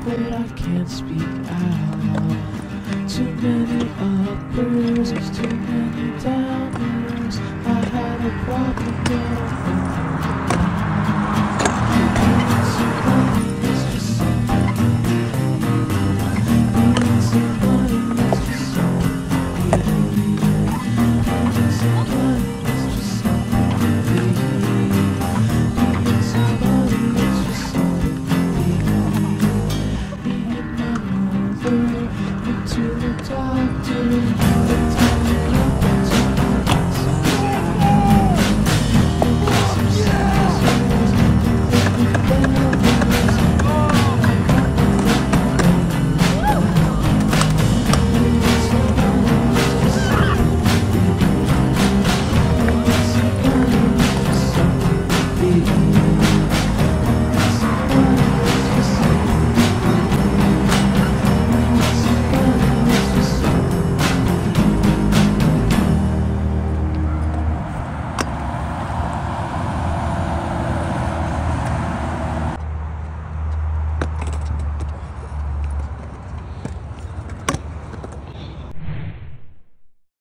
but I can't speak out. Too many uppers, too many downers. I had a problem, girl.